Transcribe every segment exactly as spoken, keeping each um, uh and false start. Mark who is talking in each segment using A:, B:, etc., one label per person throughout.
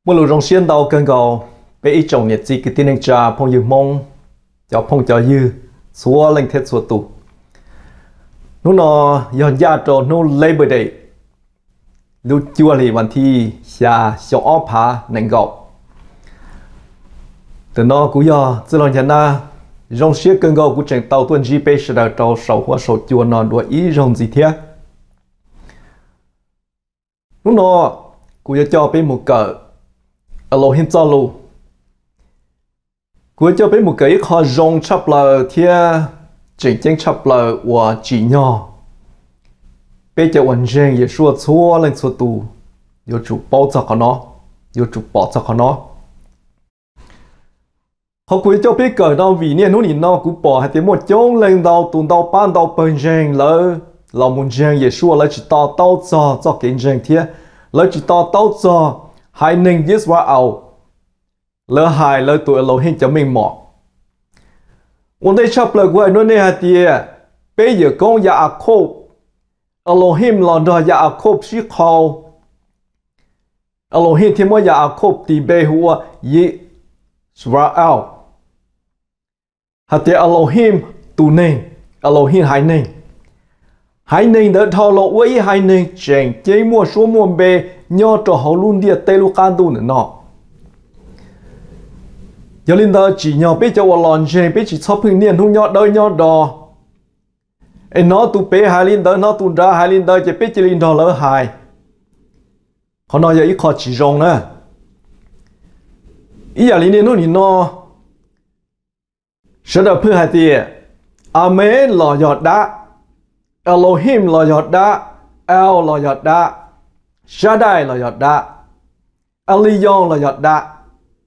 A: một lúc trong xuyên đầu cần cầu bé ít chồng nhiệt gì cái tin anh cha phong dư mong cho phong cho dư xua lên thiết xua tụ nó nó dọn ra cho nó Labor Day lúc chua thìวันที่ xa xóa ốp phá nền gạo từ nó cũng do từ lần nhận ra trong xuyên cần cầu của trận tàu tuần giê pê sẽ đào trâu sầu hoa sầu chua nó đuổi ý trong gì thế lúc nó cũng cho bé một cỡ Elohim cho lu của cho bé một cái khó rong chấp là thia chỉnh chỉnh chấp là và chỉ nhỏ bé cho hoàn全也说错了错度有主包着可能有主包着可能họ của cho bé cỡ đâu vì nên nó nhìn nó cũng bỏ hay tiếng một chỗ lên đầu tuần đầu ban đầu bên trên lỡ lòng muốn trên也说了只到到做做kinh doanh thia lỡ chỉ to tao cho hai nên giết vào ảo lỡ hai lỡ tụi Elohim cho mình mỏ vấn đề chấp lời của nó này là gì bây giờ con Jacob Elohim là đó Jacob sĩ khâu Elohim thì mới Jacob thì bây hùa Israel hạt thì Elohim tụ nên Elohim hai nên hai nên đỡ thao lộ với hai nên chèn chế mua số mua bê nhớ cho họ luôn đi tây lu can tu nữa nọ giờ linh đó chỉ nhớ biết cho họ lòn chèn biết chỉ chóp hình niên không nhớ đôi nhớ đò em nó tu bé hai linh đó nó tu ra hai linh đó chỉ biết chỉ linh đó lỡ hai họ nói giờ ít khó chỉ rong nữa ý giờ linh niên nó nhìn nó sẽ được phơi hai tiền Amen lò giọt đá Elohim là giọt đá, El là giọt đá, Shaddai là giọt đá, Elion là giọt đá.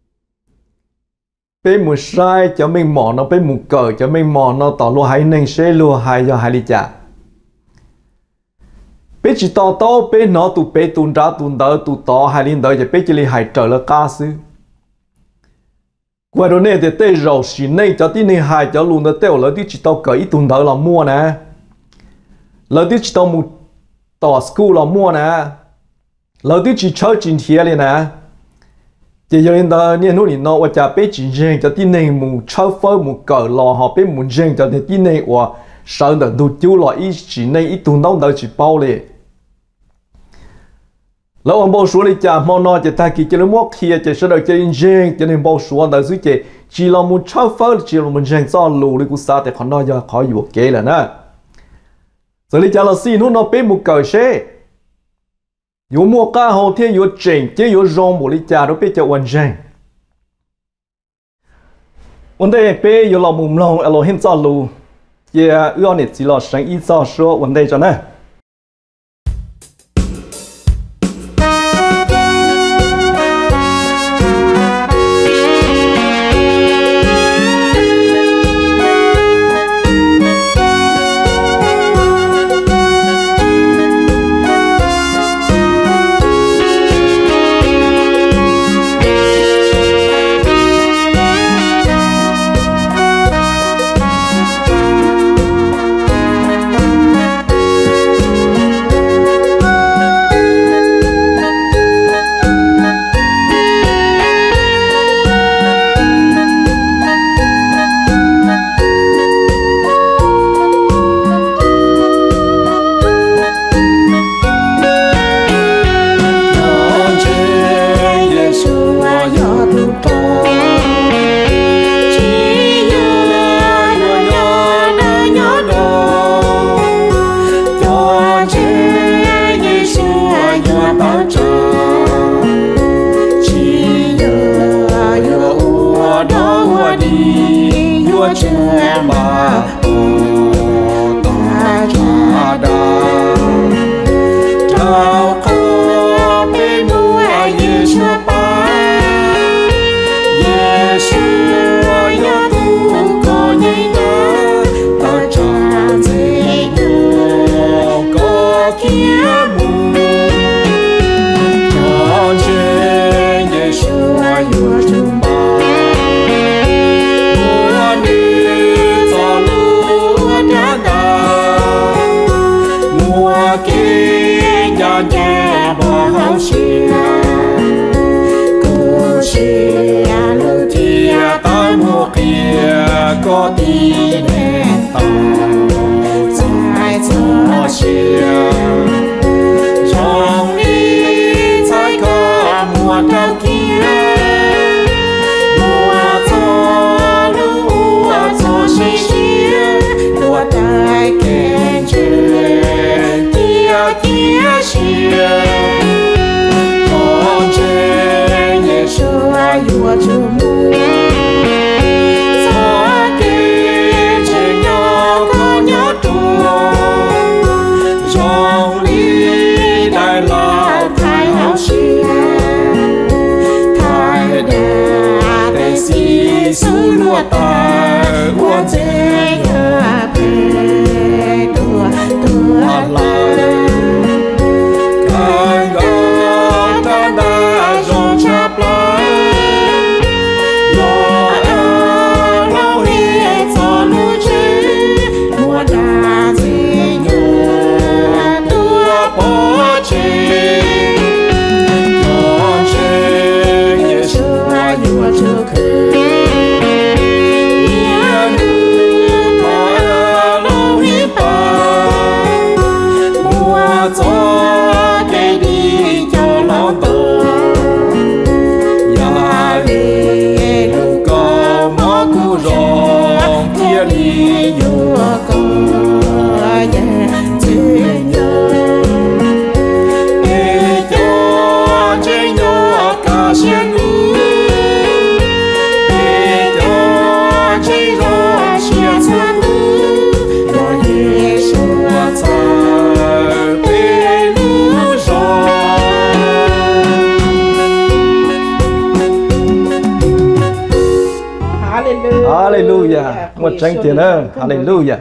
A: Bên một sai cho mình mỏ nó bên một cờ cho mình mỏ nó tỏ lúa hai nên sẽ lúa hai cho hai lý trả. Bên chỉ tỏ tỏ bên nó tụ bên tụ ra tụ đỡ tụ tỏ hai liên đỡ cho bên chỉ lý hai trở là ca sư. Qua đó này thì tê rầu xí này cho tí này hai cho luôn nó tiêu lỡ tí chỉ tao cỡ ít tụ đỡ là mua nè. Lỡ tí chỉ tao một tỏ school là mua nè lỡ tí chỉ chơi chính thiệt liền nè chỉ cho nên đó nên nó nó và cha bé chỉ riêng cho tin này một chơi phơi một cờ lò họ bé muốn riêng cho nên tin này và sợ được đủ chú là ít chỉ này ít tuần đâu đỡ chỉ bao liền lỡ ông bao số đi cha mau nói chỉ thay kỳ cho nó mất kia chỉ sợ được chơi riêng cho nên bao số đỡ dưới chỉ chỉ là một chơi phơi chỉ là một riêng cho lù đi cũng sao thì còn nói giờ khóอยู่kế là nè giờ lý cho là xin nó nó bé một cờ xe有莫干后天有整就有让我的家都比较完整问题被有老母龙 Elohim 造路也要你只了生意造说问题着呢
B: Hãy subscribe cho kênh Ghiền Mì Gõ để không bỏ lỡ chia lưu chia tới mùa kia có đi đèn tàu dài gió chia trong đi trái có mùa đầu kia mùa gió lúa gió xì xì lúa đại kén chơi tia tia chia con chơi nhẹ sửa lúa chua mùa gió kia chơi nhỏ có nhỏ tua trong đi đại lao thái hậu xia thái đà đại sĩ su lúa ta uốn dễ nhớ về tua tua la càng gõ ta đã rong chắp lại lo ơ lo hi cho lu chế mùa đà dễ nhớ tua bỏ chế con chế nhớ chúa nhớ chúa khứ nhớ nữ có ơ lo hi ba mùa gió cây đi cho nó tổ ya về lu có mó cu rong kia đi nhớ có ya chữ nhớ để cho chế nhớ cả xiên nữ để cho chế rõ xiên xiên nữ rồi để xua xa về nữ rồi
A: Hallelujah. Một tranh tiền ơn. Hallelujah.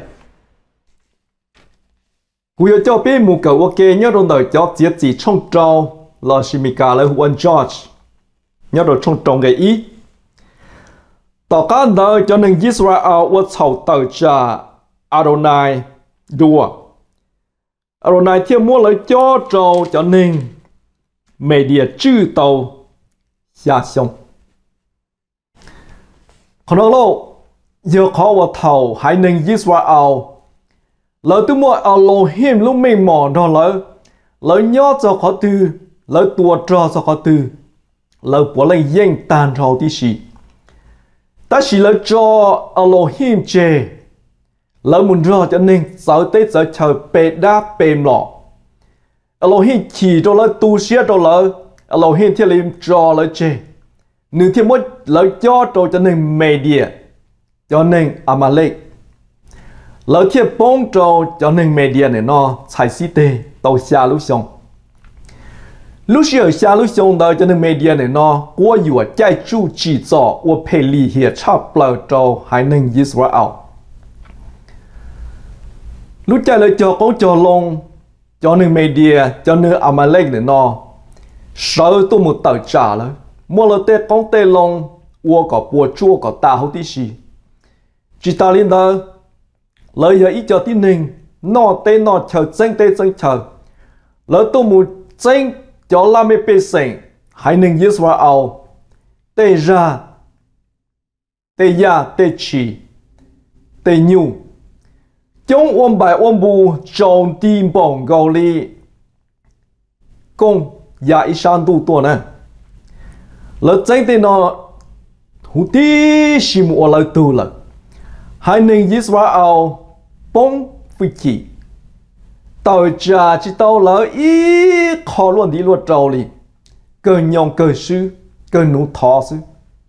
A: Cú yêu cho biết mù cầu ok nhớ trong đời cho giết gì trong trâu là Shimika là Juan George nhớ rồi trong trâu cái ý tỏ cả đời cho nên Israel ở sau tờ cha Adonai đùa Adonai thiên mua lời cho trâu cho nên media chư tàu xa xong còn đó lâu giờ khó vào thầu hãy nên Israel lời tôi mua Elohim lúc mình mò đó lời lời nhớ cho khó tư lời tua cho cho khó tư lời bỏ lên yên tàn rau tí xì ta chỉ lời cho Elohim chê lời muốn rõ cho nên sợ tế sợ chờ bê đá bê lọ Elohim chỉ cho lời tu xế cho lời Elohim thiết lý cho lời chê nếu thiên mất lời cho cho nên media cho nên Amalek lời thiệp bông trâu cho nên media này nó chạy sĩ tê tàu xa lúc xong lúc xưa xa lúc xong đó cho nên media này nó qua dù chạy chú chỉ cho và phê lý hiệp chắp lời trâu hay nên Israel lúc chạy lời cho có cho lông cho nên media cho nên Amalek này nó sợ tôi một tờ trả lời mua lời tê con tê lông và có bùa chua có tà hậu tí xì chỉ ta lên đó lời giờ ý cho tin hình nó tê nó chờ danh tê danh chờ lời tôi muốn danh cho làm mê bê sinh hãy nên Israel tê ra tê ya tê chỉ tê nhu trong ôm bài ôm bù trong tim bỏng gầu li công ya ý sản tu tuần nè lời danh tê nó hú tí xì mùa lời tu lời hãy nên Israel bông phi chỉ tàu trà chỉ tàu lỡ ý khó luôn đi luật trâu li cơ nhông cơ sư cơ nụ thọ sư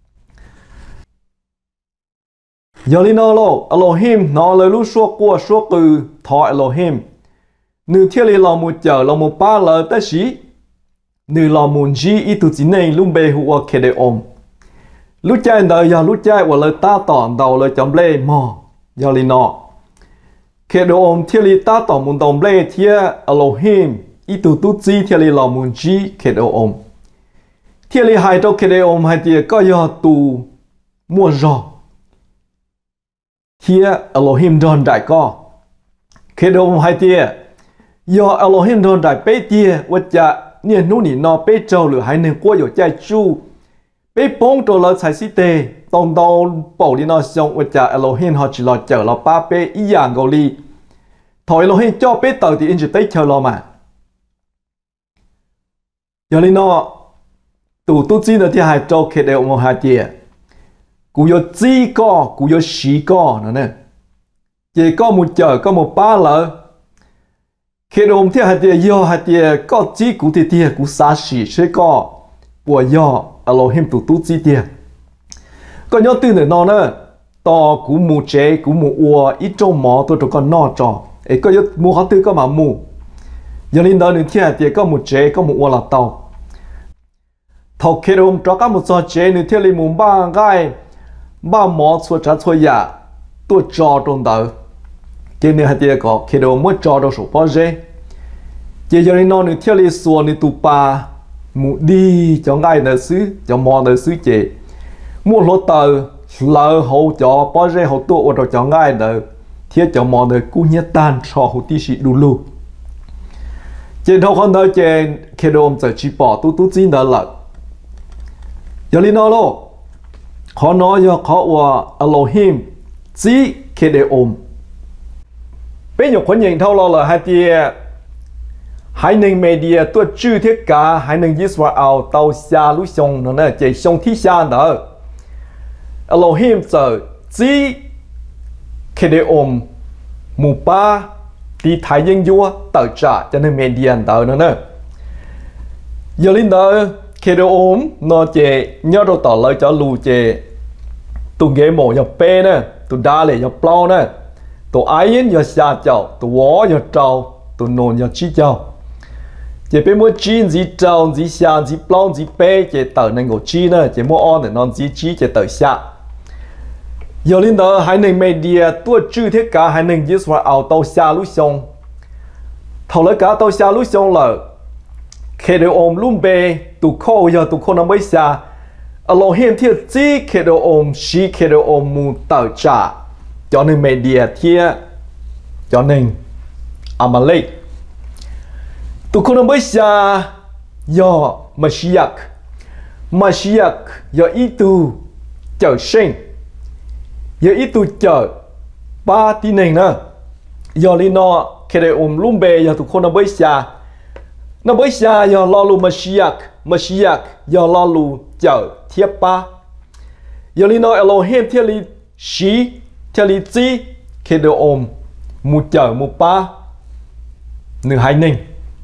A: giờ li nó lô Elohim nó lời lúc suốt qua suốt từ thọ Elohim nữ thiết li lòng một chờ lòng một ba lời tới sĩ nữ lòng một gì ý tụ chính này lúc bê hùa kê đề ôm lúc chạy đời giờ lúc chạy và lời ta tỏ đầu lời chấm lê mò giờ li nó kê đề ôm thiết li ta tỏ một đồng lê thiết Elohim ý tụ tụ gì thiết li lòng một gì kê đề ôm thiết li hai trâu kê đề ôm hai tiệt có giờ tụ mua giò thiết Elohim đòn đại co kê đề ôm hai tiệt giờ Elohim đòn đại bê tiệt và chả nên nụ nỉ nó bê trâu lửa hai nên qua giờ chạy chu bé bông đồ là sai sĩ tê tông tông bảo đi nó xong ở cha Elohim họ chỉ lo chờ lo ba bé ý dạng gò li thôi Elohim cho bé tàu thì anh chỉ tới chờ lo mà giờ li nó tụ tu chi nó thì hai cho khi đều một hai tiền cú yo chi co cú yo xí co nữa nè chỉ có một chờ có một ba lợ khi đồng thì hai tiền yo hai tiền có chi cú thì tiền cú xa xí sẽ có bùa yo Elohim tụ tu chi tiền có nhớ từ nữa nó nữa to cú mù chế cú mù ua ít trong mỏ tôi cho con nọ trò ấy có nhớ mù họ tư có mà mù giờ linh đó nữa thì hai tiền có một chế có một ua là tàu thầu khi đồng cho các một trò chế nữa thì linh mù ba gai ba mỏ xua trả xua ya tôi cho trong đó cái này hai tiền có khi đồng mới cho đâu số bao giờ giờ giờ linh nó nữa thì linh xua nữa tụ pa mù đi cho gai nữa xứ cho mỏ nữa xứ chế mua lô tờ lỡ hậu cho bao giờ hậu tụ ở cho ngay đời thiết cho mọi người cũng nhất tan cho hậu tí sĩ đủ lưu trên thâu con đời trên khi đồ ông sẽ chỉ bỏ tu tu chín đó là giờ lý nó lô họ nói cho họ là Elohim chỉ khi để ôm bây giờคนnhìn thâu lo là hai tia hai nền media tôi chưa thiết cả hai nền Israel tàu xa lũ sông nó nè chạy sông thi xa đó Elohim giờ chỉ khi để ôm mù ba đi thái dân vua tự trả cho nên media đó nữa nè giờ linh đó khi để ôm nó chỉ nhớ đâu tỏ lời cho lù chỉ tụi ghế mổ nhập pe nè tụi đa lệ nhập plau nè tụi ai yên nhập xa chậu tụi wó nhập trâu tụi nôn nhập chi chậu chỉ biết mua chi gì trâu gì xa gì plau gì pe chỉ tờ nên ngồi chi nè chỉ mua on để non gì chi chỉ tờ xa giờ linh đó hai nền media tôi chưa thiết cả hai nền Israel tàu xa lũ sông thầu lấy cả tàu xa lũ sông là khi đều ôm luôn bê tụ khô giờ tụ khô nó mới xa Elohim thiết chỉ khi đều ôm xí khi đều ôm mù tờ trả cho nên media thiết cho nên Amalek tụ khô nó mới xa giờ Mashiach Mashiach giờ ý tù trở sinh giờ ít tu chờ ba tí này nè giờ li nó khi để ôm lùm bè giờ tụi con nó bơi xa nó bơi xa giờ lo lù Mashiach Mashiach giờ lo lù chờ thiếp ba giờ li nó Elohim thiếp li xí thiếp li chi khi để ôm một chờ một ba nửa hai ninh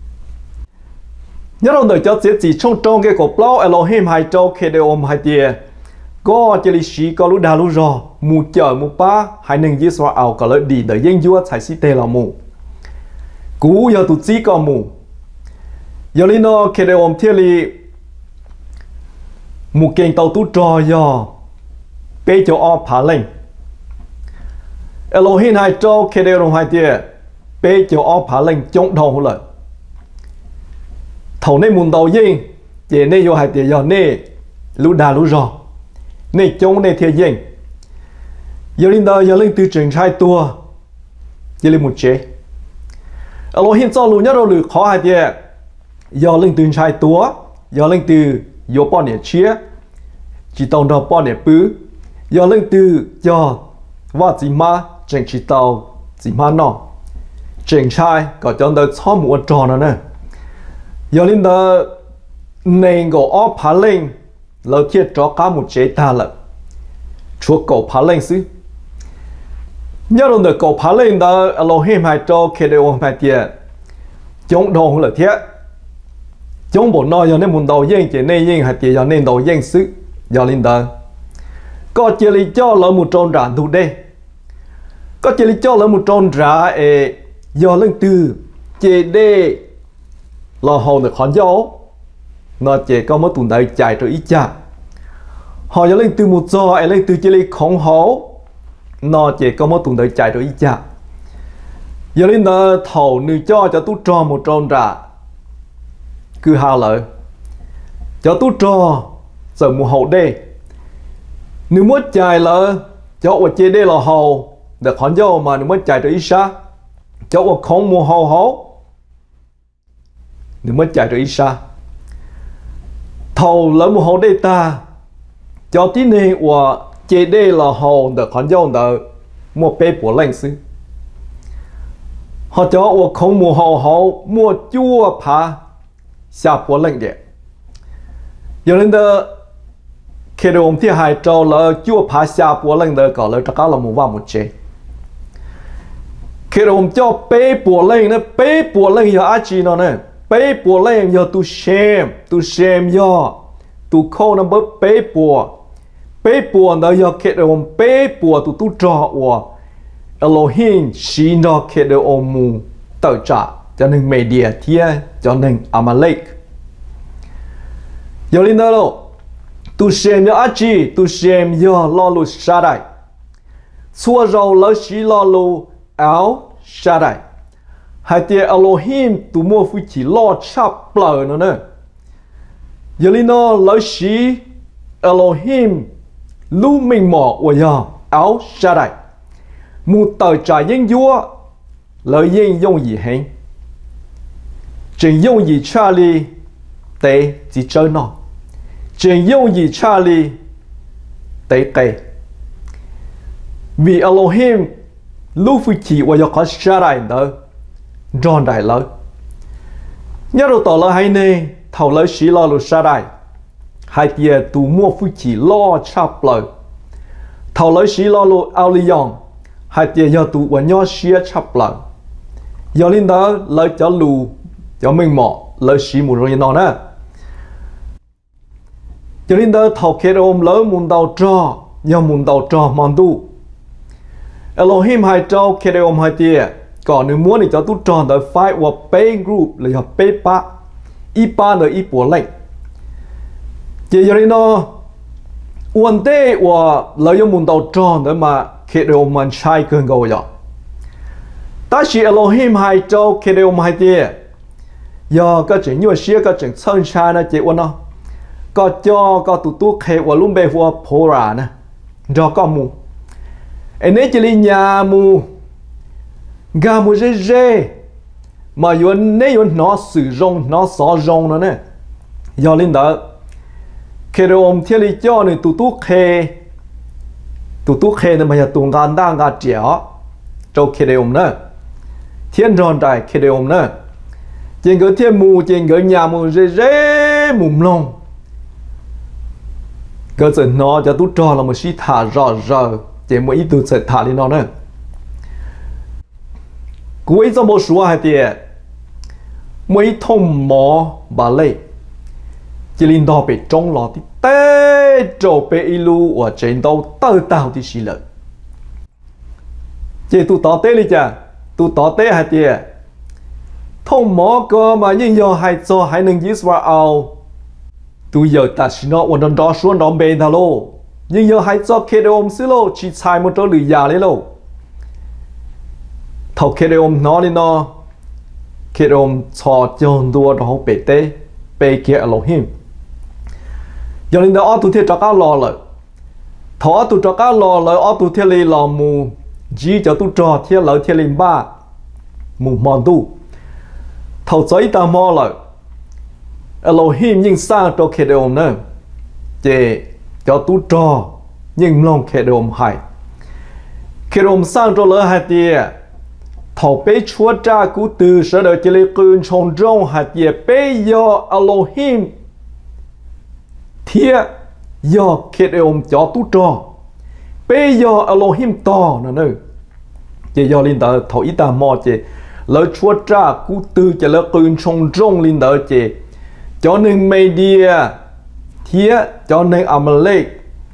A: nhớ đâu đời cho sẽ chỉ trong trong cái cổ plau Elohim hai châu khi để ôm hai tia có chỉ lý sĩ có lúc đào lúc rò mù chờ mù ba hai nền Israel có lợi đi đời dân vua才是tê là mù cú giờ tụt chỉ có mù giờ lý nó khi để ôm thiết lý mù kênh tàu tụt trò giờ bê cho o phá lên Elohim hai châu khi để ôm hai tia bê cho o phá lên chống đầu lợi thầu này mùn đầu dân chỉ này vô hai tia giờ này lúc đào lúc rò này chống này thiệt dân giờ linh đó giờ linh từ trường trai tua giờ linh một chế Elohim cho lũ nhất đâu lũ khó hai tiệt giờ linh từ trai tua giờ linh từ vô bao nhiêu chia chỉ tàu đó bao nhiêu bự giờ linh từ giờ và chỉ mà trường chỉ tàu chỉ mà nó trường trai có cho nó cho một trò nữa nè giờ linh đó này có ốp phá linh lỡ thiệt cho cả một chế ta là chúa cầu phá lên xứ nhớ đâu được cầu phá lên đó Elohim hai cho khi đều ôm hai tiền chống đồ là thiệt chống bộ nói cho nên muốn đầu dân chỉ nên dân hai tiền cho nên đầu dân xứ giờ linh đó có chỉ lý cho lỡ một tròn rã đủ đây có chỉ lý cho lỡ một tròn rã ê giờ linh từ chỉ để là hồn được khó dấu nó chỉ có một tuần đời chạy rồi ít chả họ giờ lên từ một giờ ấy lên từ chỉ lấy khổng hố nó chỉ có một tuần đời chạy rồi ít chả giờ lên đó thầu nữ cho cho tú trò một tròn ra cứ hào lợi cho tú trò giờ một hậu đây nếu muốn chạy là cho ở trên đây là hậu được khoản dâu mà nếu muốn chạy rồi ít xa cho ở không một hậu hố nếu muốn chạy rồi ít xa thầu lấy một hậu đây ta cho tí này và chế đây là hồn được con dâu được một bê của lãnh sư họ cho và không mua hậu hậu mua chua phá xa của lãnh địa giờ nên đó khi đó ông thì hai trâu là chua phá xa của lãnh địa có là tất cả là một vài một chế khi đó ông cho bê của lãnh nó bê của lãnh giờ ai chỉ nó nè bê của lãnh giờ tu xem tu xem giờ tu khâu nó bớt bê của bê của nó giờ khi đó ông bê của tu tu trò và Elohim chỉ nó khi đó ông mù tự trả cho nên media thia cho nên Amalek giờ lên đó tu xem giờ achi tu xem giờ lo lu Shaddai xua rau lỡ chỉ lo lu áo Shaddai hai tia Elohim tu mua phu chỉ lo chắp bờ nữa nè giờ lên đó lỡ chỉ Elohim lu mình mỏ của giờ áo Shaddai một tờ trả danh vua lợi danh dùng gì hết chỉ dùng gì Charlie để chỉ chơi nó chỉ dùng gì Charlie để kể vì Elohim lúc phu chỉ và do có Shaddai đó tròn đại lợi nhớ đầu tỏ là hay nè thầu lợi sĩ lo lu Shaddai hai tia tu mua phu chỉ lo chắp lợi thầu lợi sĩ lo lu Alion hai tia giờ tu và nhỏ xía chắp lợi giờ linh đó lợi cho lù cho mình mỏ lợi sĩ một rồi nó nè giờ linh đó thầu kết ôm lỡ muốn đầu trò giờ muốn đầu trò mòn tu Elohim hai trâu kết ôm hai tia còn nếu muốn thì cho tu tròn tới fight và pay group là hợp pay pa y pa là y bùa lệnh chỉ giờ linh đó uốn tê và lợi cho muốn đầu tròn để mà khi đều mình sai cơn gầu vậy, ta chỉ Elohim hai châu khi đều hai tia, giờ có chuyện như xưa có chuyện sơn sai nó chỉ uốn nó, có cho có tụ tụ khi và luôn bề vua pora nè, cho có mù, anh ấy chỉ đi nhà mù, gà mù dê dê, mà yuan này yuan nó sử dụng nó xỏ dùng nó nè, giờ lên đó, khi đều ông thiên lý cho này tụ tụ khi tụ tụ khe này mà giờ tụ gan đang gạt chéo châu khe đều nữa thiên tròn đại khe đều nữa trên cái thiên mù trên cái nhà mù dễ dễ mùng lông cái chuyện nó cho tụ trò là một sĩ thả rõ rõ chỉ mỗi ít tụ sẽ thả đi nó nữa cuối trong một số hai tiệt mấy thông mỏ bà lệ chỉ linh đó bị trống lọ thì tê trổ bị ilu ở trên đâu tơ tao thì xí lợi chỉ tụ tỏ tê đi chả tụ tỏ tê hai tiệt thông mỏ cơ mà nhưng giờ hai cho hai nâng Israel tụ giờ ta xin nó ổn định đó xuống đó bên thà lô nhưng giờ hai cho kia ôm xí lô chỉ xài một chỗ lười già lấy lô thầu kia ôm nó đi nó kia ôm cho chôn đua đó bể tê bể kia Elohim giờ nên đó tụi thiệt cho cá lò lại thọ tụi cho cá lò lại ở tụi thiệt lì lò mù chỉ cho tụi trò thiệt lại thiệt lìm ba mù mòn tu thầu giấy ta mò lại Elohim nhưng sang cho khe ôm nữa chỉ cho tụi trò nhưng lòng khe ôm hay khe ôm sang cho lỡ hai tia thầu bé chúa cha cú từ sẽ đợi chỉ lấy cơn tròn trong hai tia bé do Elohim thiệt do kết ôm cho tu trò bây giờ Elohim to nữa nữa chỉ do linh đạo thổi ta mò chỉ lỡ chúa cha cú tư chỉ lỡ cơn trong trong linh đạo chỉ cho nên media thiệt cho nên Amalek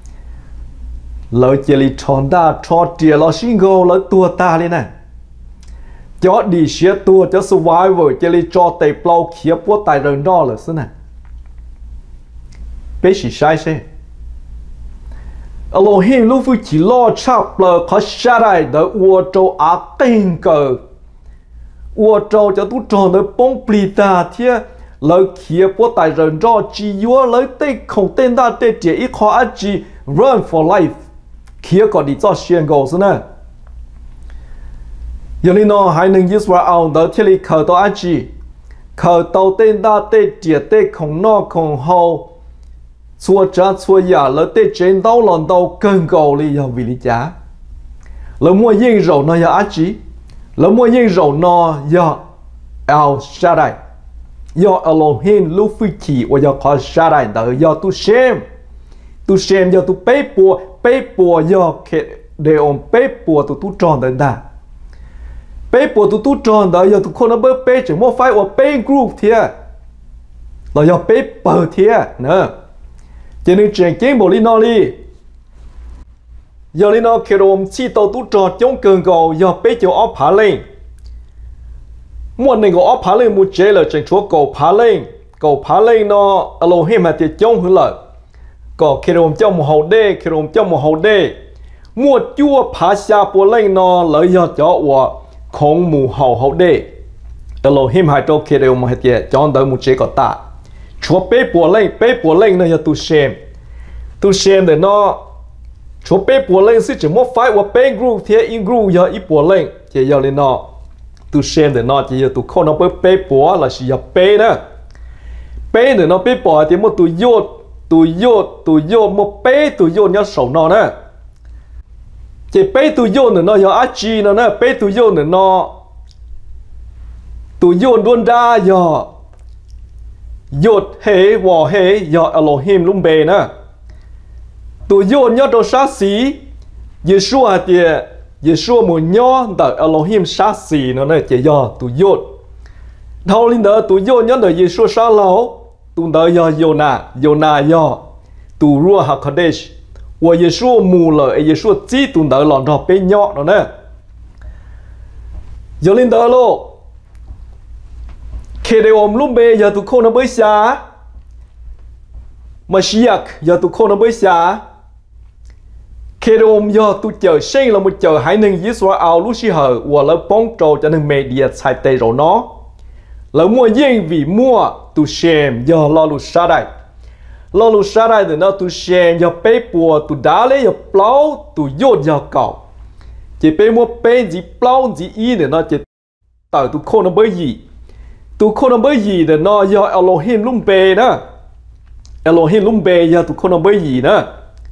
A: lỡ chỉ li tròn đa cho chỉ lỡ single lỡ tua ta lên nè cho đi xé tua cho survivor chỉ li cho tay plau khía bố tài rừng đó là thế này bé chỉ sai xe Elohim lúc vui chỉ lo chắp lờ có Shaddai đỡ ua trâu á kinh cờ ua trâu cho tú tròn đỡ bông plita thiê lời khía bố tài rần do chỉ yếu lời tê không tên ta tê trẻ ít khó á chỉ run for life khía còn đi cho xuyên gầu xưa nè giờ nên nó hai nâng Israel đỡ thiê lì khờ tao á chỉ khờ tao tên ta tê trẻ tê không no không hậu xua cha xua giả lỡ tê trên đau lòn đau cơn cầu li giờ vì lý giá lỡ mua yên rầu nó giờ á chí lỡ mua yên rầu nó giờ El Shaddai giờ Elohim lúc phi chỉ và giờ có Shaddai đỡ giờ tu xem tu xem giờ tu bế bùa bế bùa giờ kệ để ông bế bùa tu tu tròn đến đà bế bùa tu tu tròn đỡ giờ tu không nó bế bế chỉ mua phải và bế group thiệt là giờ bế bờ thiệt nữa cho nên chuyện kiến bộ lý nó đi giờ lý nó khi ông chỉ tàu tu tròn chống cường cầu giờ bế chỗ ốp phá lên một này có ốp phá lên một chế là chuyện chúa cầu phá lên cầu phá lên nó Elohim mà tiệt chống hướng lợi có khi ông trong một hậu đê khi ông trong một hậu đê mua chua phá xa bộ lên nó lợi do cho và không mù hậu hậu đê Elohim hai trâu khi ông mà tiệt chọn tới một chế có ta chúa bế bộ lên bế bộ lên nó giờ tu xem tu xem để nó chúa bế bộ lên sẽ chỉ một phải và bế group thì in group giờ ít bộ lên chỉ giờ lên nó tu xem để nó chỉ giờ tu không nó bế bế bộ là chỉ giờ bế nữa bế để nó bế bộ thì một tu yod tu yod tu yod một bế tu yod nhớ sầu nó nữa chỉ bế tu yod để nó giờ á chi nó nữa bế tu yod để nó tu yod luôn ra giờ yod hệ võ hệ giờ Elohim luôn bề nữa tu yod nhớ đồ sát sĩ Yeshua thì Yeshua một nhớ đợi Elohim sát sĩ nó này chỉ giờ tu yod thâu linh đỡ tu yod nhớ đợi Yeshua sát lâu tu đợi giờ Yona Yona giờ tu rua Hakadesh và Yeshua mù lợi Yeshua chỉ tu đợi lòn đỏ bên nhọ nó nè giờ linh đỡ lô khi đều ôm lúc bê giờ tụi con nó bơi xa Mashiach giờ tụi con nó bơi xa khi đều ôm giờ tụi chờ sinh là một chờ hãy nên Israel lúc xí hờ và lỡ bóng trâu cho nên media sai tê rồi nó lỡ mua yên vì mua tụi xem giờ lo lụt xa đây lo lụt xa đây thì nó tụi xem giờ bê bùa tụi đá lấy giờ plau tụi yốt giờ cầu chỉ bê mua bê gì plau gì y để nó chỉ tờ tụi con nó bơi gì tụi con nó bơi gì để nó do Elohim lung bề đó Elohim lung bề giờ tụi con nó bơi gì đó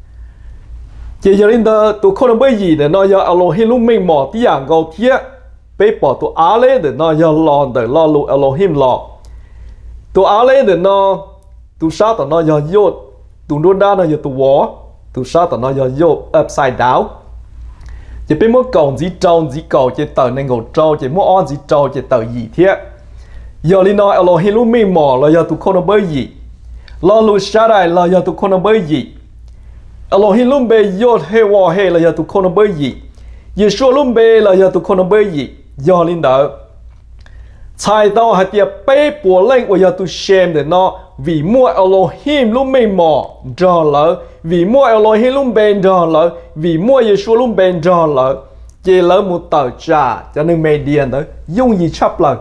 A: chỉ giờ đến đó tụi con nó bơi gì để nó do Elohim lung mình mỏ tí dạng gầu thiết bế bỏ tụi á lê để nó do lòn để lo lụ Elohim lọ tụi á lê để nó tụi sát tụi nó do yốt tụi đôn đa nó do tụi vó tụi sát tụi nó do yốt upside down chỉ biết mỗi cổng gì trâu gì cầu chỉ tờ nên ngồi trâu chỉ mỗi on gì trâu chỉ tờ gì thiết giờ li nói Elohim lúc mình mỏ là giờ tụi con nó bơi gì lo lụt xa đây là giờ tụi con nó bơi gì Elohim lúc bê yốt hê vò hê là giờ tụi con nó bơi gì Yeshua lúc bê là giờ tụi con nó bơi gì giờ linh đỡ chạy tao hạt tiệp bê bùa lên và giờ tụi xem để nó vì mua Elohim lúc mình mỏ trở lỡ vì mua Elohim lúc bên trở lỡ vì mua Yeshua lúc bên trở lỡ chỉ lỡ một tờ trả cho nên mê điên đó dùng gì chấp lời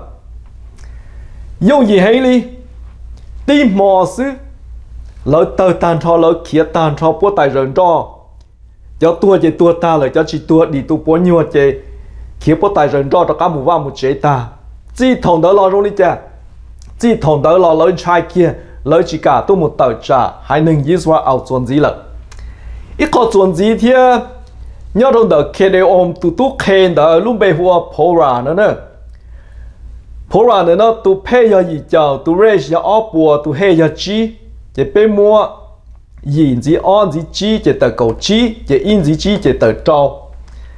A: dùng gì hay đi tìm mò xứ lỡ tờ tàn cho lỡ khía tàn cho bố tài rợn cho cho tua chỉ tua ta lời cho chỉ tua đi tu bố nhiều chỉ khía bố tài rợn cho cho cả một vài một chế ta chỉ thòng đỡ lo rồi đi cha chỉ thòng đỡ lo lỡ trai kia lỡ chỉ cả tu một tờ trả hai nên Israel ao chuẩn gì lợ ít có chuẩn gì thì nhớ đâu đỡ khi để ôm tu tu khen đỡ luôn bề hùa pora nữa nè pora nữa nó tu pay giờ gì chờ tu raise giờ ốp bùa tu hay giờ chi chỉ bề mua nhìn gì on gì chi chỉ tờ cầu chi chỉ in gì chi chỉ tờ trâu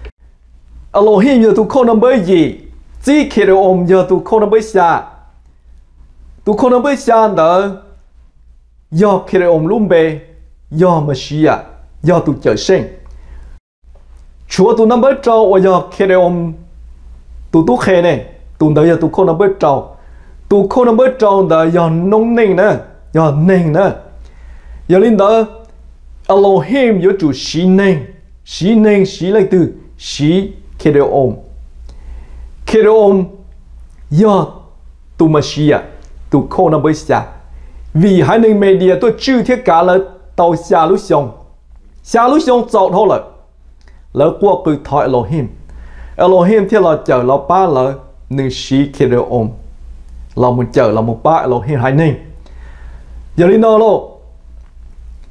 A: Elohim giờ tu không nằm bơi gì chỉ khi để ôm giờ tu không nằm bơi xa tu không nằm bơi xa đỡ giờ khi để ôm luôn bề giờ Mashiach giờ tu chờ sinh Chúa tu nằm bơi trâu và giờ khi để ôm tu tu khe này tu đỡ giờ tu không nằm bơi trâu tu không nằm bơi trâu đỡ giờ nông ninh nữa giờ ninh nữa giờ linh đỡ Elohim giờ chủ xí ninh xí ninh xí lại từ xí khi để ôm khi để ôm giờ tu Mashiach tu không nằm bơi xa vì hai ninh media tôi chưa thiết cả là tàu xa lúc xong xa lúc xong dạo thôi là lỡ qua cứ thọ Elohim Elohim thì là chờ là ba là nữ sĩ khi để ôm là một chờ là một ba Elohim hai ninh giờ linh đó lô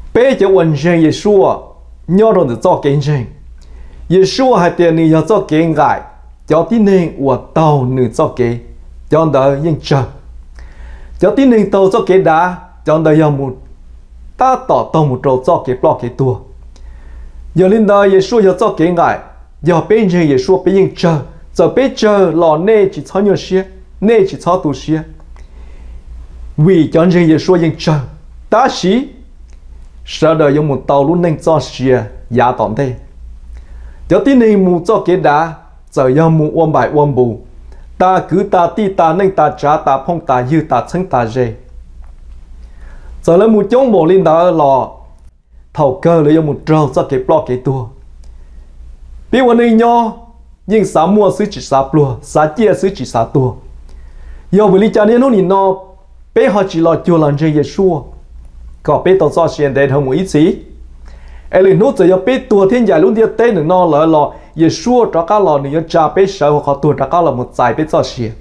A: bé cho quần rèn Yeshua nhớ rồi được cho kiến rèn Yeshua hai tiền này cho kiến gại cho tin nên của tàu nữ cho kế cho đỡ yên chờ cho tin nên tàu cho kế đá cho đỡ yêu một ta tỏ tàu một trâu cho kế bỏ kế tua giờ linh đời Yeshua giờ cho kế ngại giờ bên trên Yeshua bên yên chờ giờ bên chờ lò nê chỉ cho nhiều xía nê chỉ cho tu xía vì cho nên Yeshua yên chờ ta xí sau đó dùng một tàu luôn nên cho xía giá tỏng đây cho tin nên một cho kế đá giờ yêu một ôm bài ôm bù ta cứ ta ti ta nên ta trả ta phong ta dư ta chân ta dê giờ lấy một chống bộ linh đạo lò thầu cơ lấy một trâu cho cái block cái tua biếtวันนี้nhau nhưng sáu mua xứ chỉ sáu plua sáu chia xứ chỉ sáu tua yêu với lý cha nên nó nhìn nó bé họ chỉ lo chùa lần chơi Yeshua có bé tao cho xuyên đến hơn một ít xí ai liền nốt giờ yêu bé tua thiên giải luôn thiên tên nó lỡ lò Yeshua cho các lò nếu cha bé sợ hoặc họ tua cho các lò một giải bé cho xuyên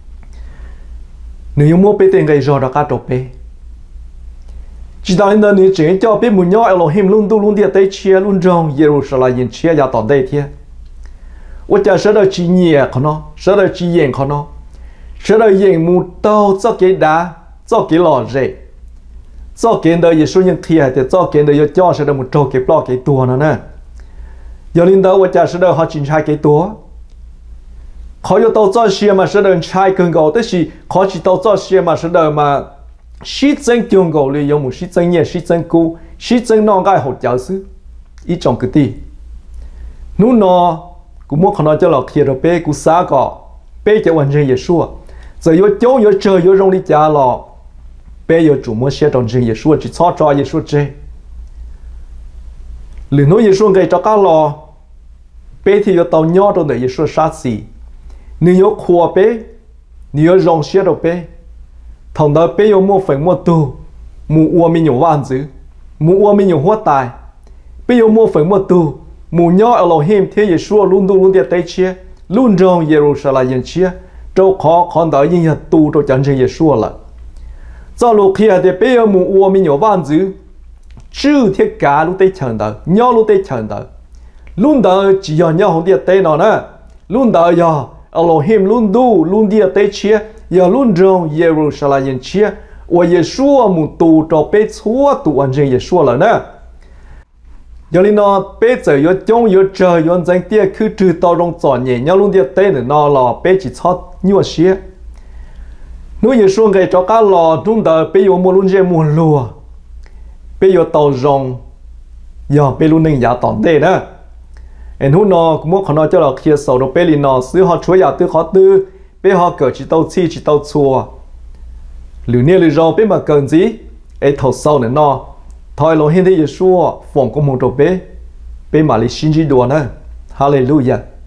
A: nếu mua bé tiền gây rồi cho các đồ bé chỉ đạo nên nếu chỉ cho biết muốn nhau Elohim luôn tu luôn địa tây chia luôn trong Jerusalem yên chia vào tận đây thế, tôi chỉ sợ đời chỉ nhẹ con nó, sợ đời chỉ yên con nó, sợ đời yên một tàu cho cái đá, cho cái lò rễ, cho cái đời Giêsu nhân thiệt thì cho cái đời cho sợ đời một trâu cái bao cái tua nó nè, giờ lên đó tôi chỉ sợ đời họ chỉ hai cái tua, họ yêu tàu cho xe mà sợ đời hai cơn gạo, tức là họ chỉ tàu cho xe mà sợ đời mà sĩ dân trường cầu li dùng một sĩ dân nhẹ sĩ dân cũ sĩ dân non gai hỗ trợ sư ý trong cái gì nú nó cũng muốn nói cho là khi rồi bé cũng xa cọ bé cho hoàn thành Yeshua giờ yo cháu yo chơi yo rong đi cha lò bé yo chủ muốn xe trong trình Yeshua chỉ cho cho Yeshua chơi lửa nói Yeshua gây cho các lò bé thì yo tàu nhỏ trong để Yeshua sát xì nếu yo khua bé nếu yo rong xe rồi bé thằng đó bây giờ mua phải mua tu mua uo mình nhiều vạn dữ mua uo mình nhiều hóa tài bây giờ mua phải mua tu mua nhỏ Elohim thế Yeshua luôn luôn luôn địa tây chia luôn trong Jerusalem yên chia châu khó khó đợi yên tu trong chân trên Yeshua là do lúc kia thì bây giờ mua uo mình nhiều vạn dữ chữ thiết cả lúc tây chân đó nhỏ lúc tây chân đó luôn đợi chỉ do nhỏ không địa tây nào nè luôn đợi giờ Elohim luôn du luôn địa tây chia giờ luôn trong Jerusalem yên chia và Yeshua một tù cho bé chúa tù anh trên Yeshua là nè giờ nên nó bé giờ yo trong yo trời yo danh tia cứ trừ tao trong chọn nhẹ nhau luôn địa tây nữa nó là bé chỉ chót nhiều xía nếu Yeshua gây cho các lò chúng ta bé yo mua luôn dễ mua lúa bé yo tàu rong giờ bé luôn nên giá tỏng tê nè anh hú nó cũng muốn nói cho là khi sầu đồ bé liền nó xứ họ chúa giả tư khó tư bé họ cỡ chỉ tàu chi chỉ tàu chùa lửa nia lửa rau bé mà cần gì ấy thầu sau nữa nó thôi lo hiện tại Yeshua phòng công một đồ bé bé mà lấy xin chỉ đùa nữa Hallelujah.